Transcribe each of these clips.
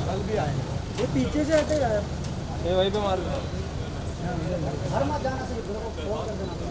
कल भी आए ये पीछे से हटे यार ये वहीं पे मार हर मत जाना सर को फोन कर देना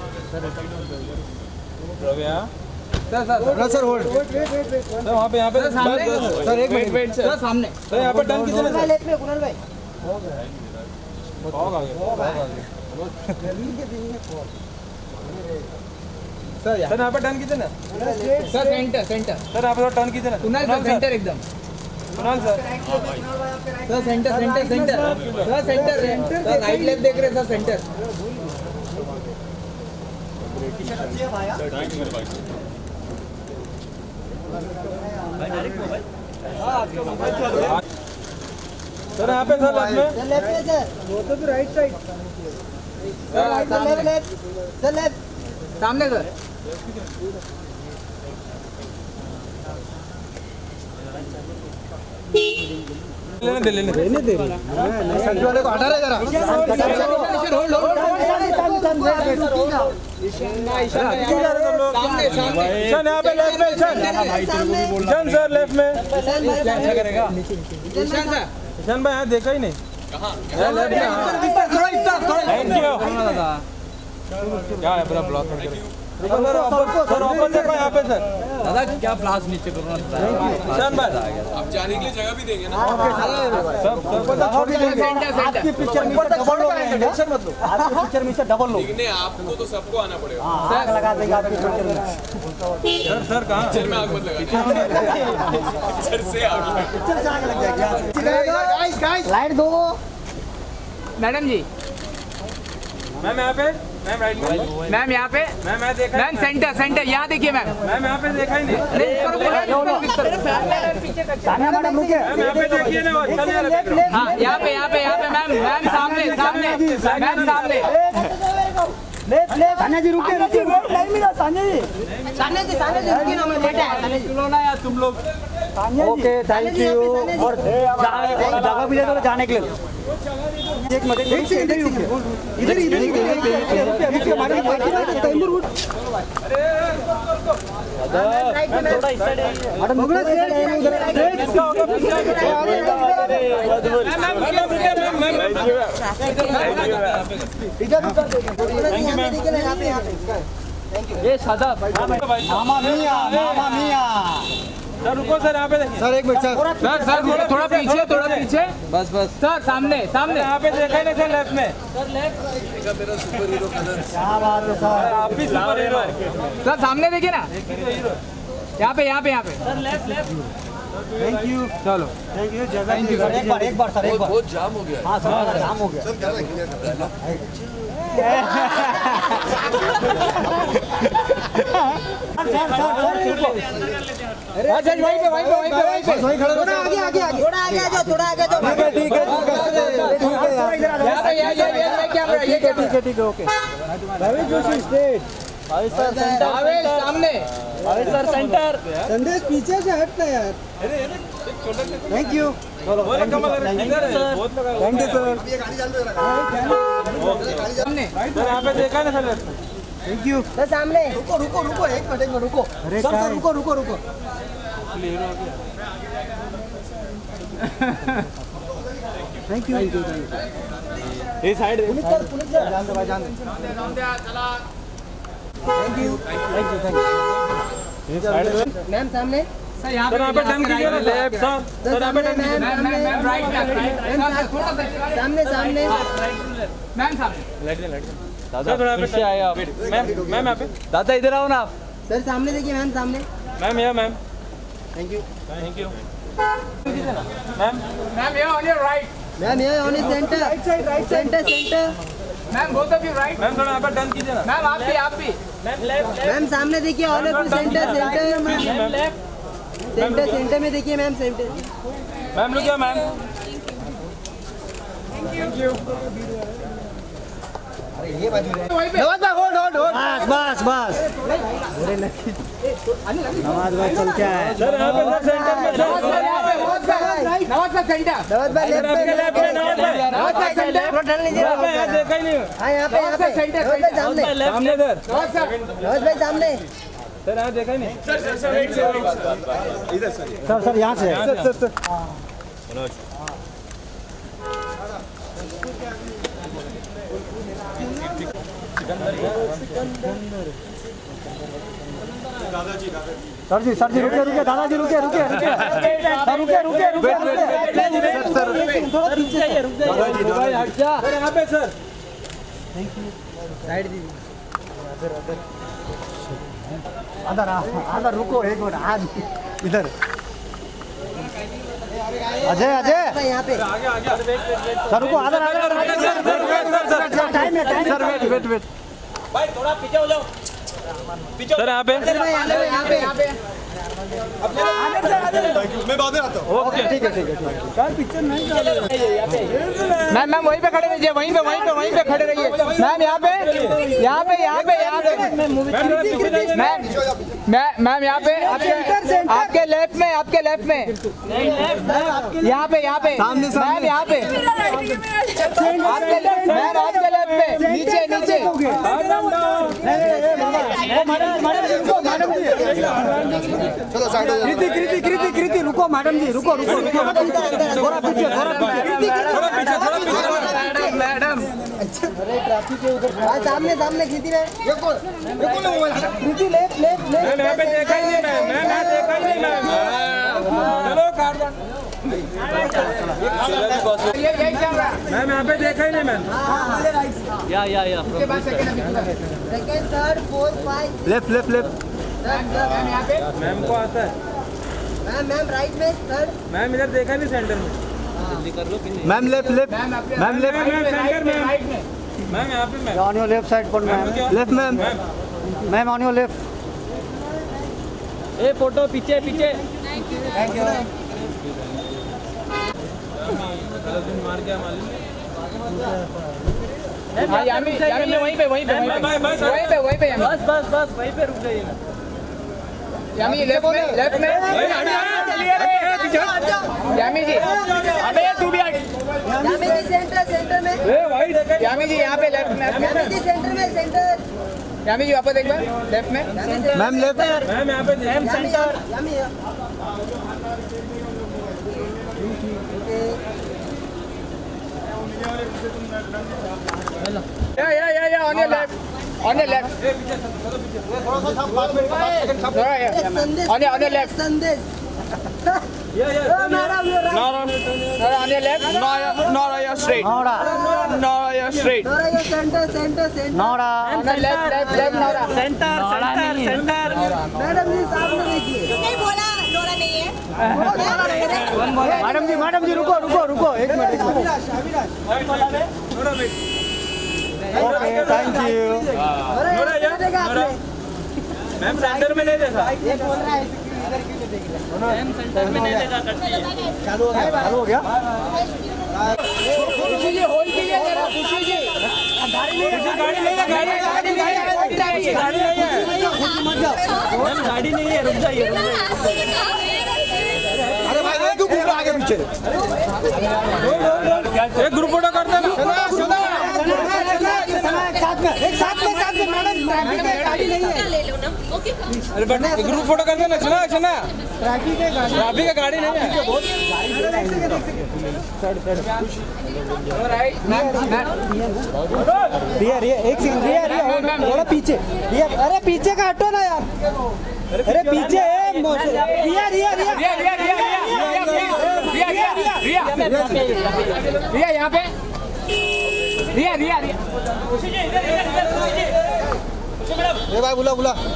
रवि यहाँ सर होल्ड वेट सर वहाँ पे सर एक मिनट वेट सर सामने सर यहाँ पे टर्न कीजिए ना लेफ्ट में कुणाल भाई होगा सर यहाँ पे टर्न कीजिए ना सर सेंटर सर यहाँ पे टर्न कीजिए ना कुणाल सर सेंटर एकदम Kunal sir sir center sir right left देख रहे सर सेंटर सर यहाँ पे सर लेफ्ट में सर वो तो राइट साइड सर लेफ्ट सामने सर लेने दे संजू वाले को हटा रहे जरा ईशान यहाँ पे लेफ्ट में ईशान सर लेफ्ट में क्या करेगा ईशान भाई यहाँ देखा ही नहीं क्या है पूरा ब्लॉक सर ऑफर देखो यहाँ पे सर दादा क्या फ्लास नीचे करो ईशान भाई आप जाने के लिए जगह भी देंगे ना आपकी पिक्चर में डबल हो गए टेंशन मत लो आपकी पिक्चर में से डबल लो लेकिन आपको तो सबको आना पड़ेगा आग लगा देगा आपकी पिक्चर में सर कहाँ पिक्चर में आग मत लगा पिक्चर से आग लग जाएगी गाइस लाइट दो मैडम जी मैम यहाँ पे मैम राइट में मैम यहाँ पे मैम यहाँ देखा मैम सेंटर यहाँ देखिए मैम मैम यहाँ पे देखा ही नहीं मैडम रुके मैम यहाँ पे देखिए ना अच्छा नहीं लग रहा हाँ यहाँ पे मैम सामने मैम सामने सान्या जी रुके टाइम मिला सान्या जी रुकिए ना मैं बैठा है ना यार तुम लोग ओके थैंक यू और जगह मिले तो जाने के लिए एक मिनट इधर ये सादा मामा मिया सर रुको सर यहाँ पे देखिए सर एक मिनट सर थोड़ा पीछे बस सर सामने यहाँ पे देखा ही नहीं सर लेफ्ट में मेरा सुपर हीरो कलर क्या बात है सर आप भी सुपर हीरो सर सामने देखिए ना यहाँ पे थैंक यू चलो थैंक यू जगह एक बार सर एक बार बहुत जाम हो गया हाँ सर जाम हो गया अच्छा वहीं पे थोड़ा आगे ठीक है ठीक है ओके रवि जोशी स्टेट सामने सर सेंटर संदेश पीछे से हटता यार थैंक यू चलो थैंक यू सर सामने सर यहाँ पे देखा ना सर थैंक यू सर सामने रुको एक मिनट रुको अरे सर रुको थैंक यू ये साइड पुलिस जान दे थैंक यू ये साइड मैम सामने सर यहाँ पे टर्न कीजिए ना लेफ्ट सर यहाँ पे टर्न कीजिए मैम राइट सामने मैम सामने दादा थोड़ा पीछे आए आप मैम यहाँ पे दादा इधर आओ ना आप सर सामने देखिए मैम सामने मैम यहाँ मैम थैंक यू मैम ये ऑन योर राइट मैम ये on center center ma'am both of you right ma'am थोड़ा यहाँ पे टर्न कीजिए ना मैम आप भी मैम लेफ्ट मैम सामने देखिए ऑल ऑफ यू सेंटर में देखिए मैम सेंटर मैम रुकिए मैम थैंक यू ये बाजू रे होल्ड बस नमाज बात चल क्या है सर यहाँ पे सेंटर में नवाज सेंटर यहाँ देखा ही नहीं यहाँ पे सेंटर सामने सर नवाज भाई सामने सर यहाँ देखा ही नहीं सर सर यहाँ से सर जी रुके दादाजी रुके थोड़ा पीछे रुक जाइए हट जा यहाँ पे सर थैंक यू साइड दीजिए आधा रुको एक मिनट इधर अजय यहाँ पे सर रुको आधा सर वेट भाई थोड़ा पीछे हो जाओ सर यहाँ पे मैं बाद में आता हूँ ओके ठीक है सर पिक्चर नहीं मैम वहीं पे खड़े रहिए वहीं पे खड़े रहिए मैम यहाँ पे मैम यहाँ पे आपके लेफ्ट में यहाँ पे मैम यहाँ पे आपके लेफ्ट में नीचे चलो साइड कृति रुको मैडम जी रुको थोड़ा पीछे मैडम अरे ट्रैफिक के उधर सामने कृति में कृति लेफ्ट मैम यहाँ पे देखा ही नहीं मैम चलो काट दो मैम यहाँ पे देखा ही नहीं मैम या second third fourth five left ma'am यहाँ पे मैम को आता है मैम राइट में थर्ड मैम इधर देखा नहीं सेंटर में ma'am left ma'am ma'am center में मैम यहाँ पे ma'am on your left side पर ma'am left ma'am on your left ए फोटो पीछे थैंक यू मार गया मालूम यामी वहीं पे वहीं पे बस वहीं पे रुक जाइए यामी लेफ्ट में यामी जी अबे तू भी हट यामी जी सेंटर में यामी जी यहाँ पे लेफ्ट में यामी जी सेंटर यामी जी वापस एक बार लेफ्ट में मैम लेफ्ट मैम यहाँ पे ma'am center Yami Yeah, on your left. On your left. On your left. Sandesh. Madam, you're right. On your left. Nora, you're straight. Nora, you're straight. Nora, your center. Nora On the left, Nora. Center Madam ji सामने देखिए. नहीं बोला Nora नहीं है madam ji रुको एक minute okay thank you ma'am center में नहीं देखा ये बोल रहा है चालू हो गया खुशी जी होल्ड कीजिए जरा खुशी जी गाड़ी नहीं है रुक जाइए अरे भाई क्यों घूम रहा आगे पीछे एक ग्रुप फोटो करते हैं एक साथ में मैडम ट्रैफिक में गाड़ी नहीं है ले लो ना ओके अरे बट ग्रुप फोटो करते हैं ना सुना ट्रैफिक का गाड़ी नहीं है रिया एक सेकंड रिया थोड़ा पीछे रिया अरे पीछे का हटो ना यार अरे पीछे रिया यहाँ पे रिया भाई बुला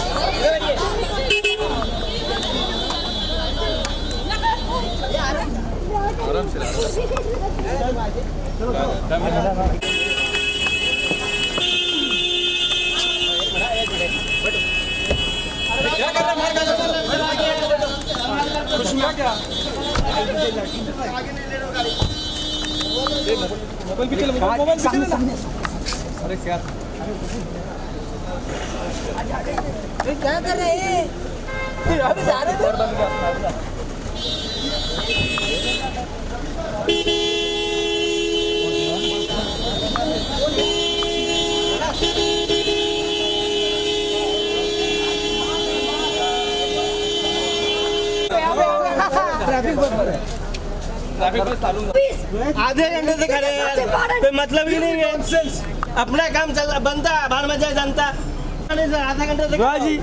क्या कर रहे हैं ट्रैफिक बहुत है आधे घंटे से खड़े हैं यार, कोई मतलब ही नहीं है। अपना काम चल बनता बाहर में जाए जनता आधा घंटे से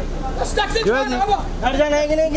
हट जाना है कि नहीं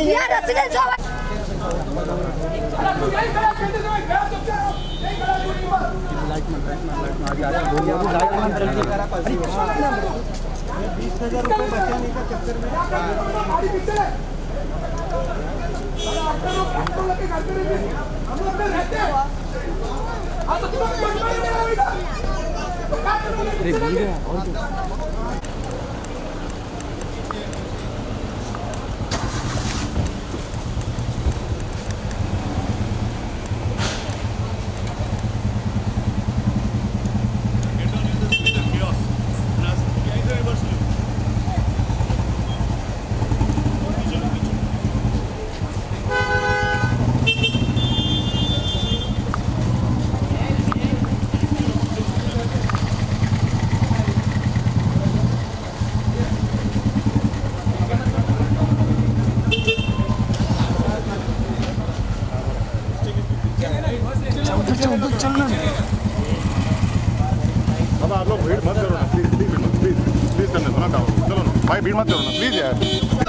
अब आप लोग भीड़ मत करो ना, प्लीज करने दो ना काम। चलो ना भाई, भीड़ मत करो ना प्लीज यार।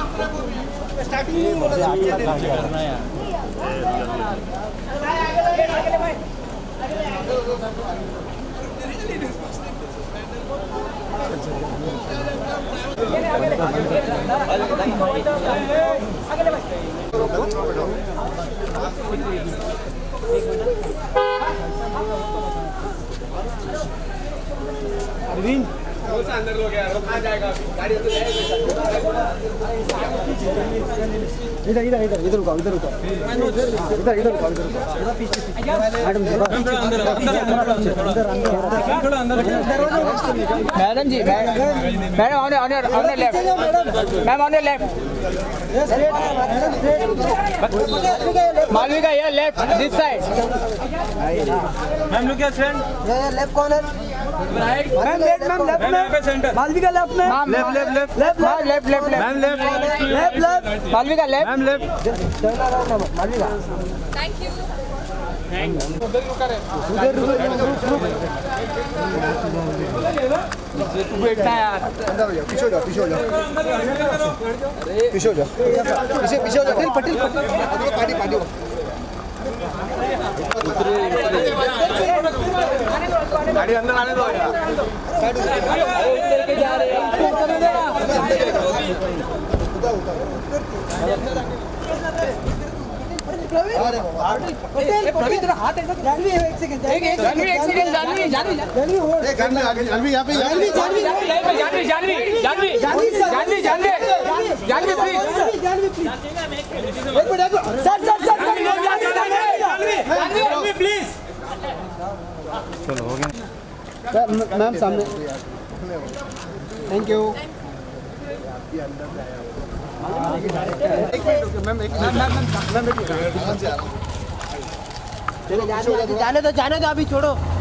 अरविंद अंदर लोग यार, कहाँ जाएगा गाड़ी तो जाएगी। इधर इधर इधर इधर रुको, इधर रुको, इधर इधर रुको, इधर पीछे madam madam ji, madam on left, ma'am on left, Malvika ये left this side. Ma'am look at friend, left corner, right ma'am left, ma'am left में, सेंटर मालविका लेफ्ट में, left left left left left ma'am left left left, Malvika left ma'am left. Turn around Malvika. Thank you. बैठना यार, पीछे हो जाओ, पीछे हो जाओ, पीछे हो जाओ, पीछे हो जाओ, पटेल पार्टी गाड़ी अंदर आने दो यार। पवित्र हाथ जानवी एक सेकंड, जानवी आगे जानवी यहाँ पे, Janhvi please, sir Janhvi please. चलो हो गया मैम सामने, थैंक यू। जाने दो अभी, छोड़ो।